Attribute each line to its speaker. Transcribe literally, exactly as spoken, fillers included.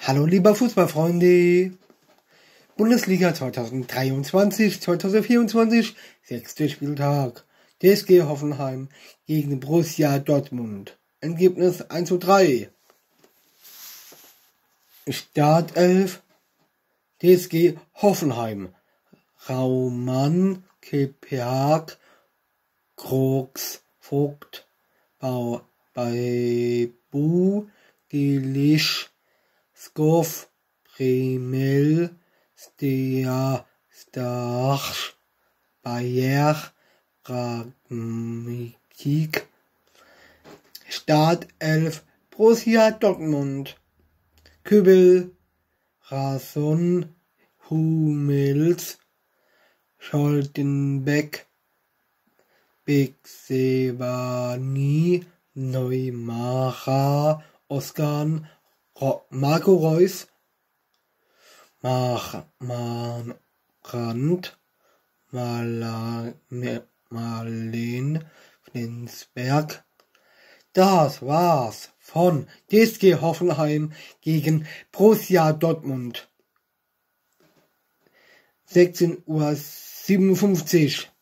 Speaker 1: Hallo lieber Fußballfreunde, Bundesliga zweitausenddreiundzwanzig zweitausendvierundzwanzig, sechster Spieltag, D S G Hoffenheim gegen Borussia Dortmund, Ergebnis eins zu drei. Startelf, D S G Hoffenheim, Raumann, Keperk, Krogs, Vogt, Bau, Baibu, Delisch, Skoff, Bremel, Stea, Starch, Bayer, Ragnikik. Startelf Borussia Dortmund, Kübel, Rason, Hummels, Scholtenbeck, Bexevani, Neumacher, Oskan, Marco Reus, Mach, Brandt, Marlen, Flensberg. Das war's von D S G Hoffenheim gegen Borussia Dortmund. sechzehn Uhr siebenundfünfzig.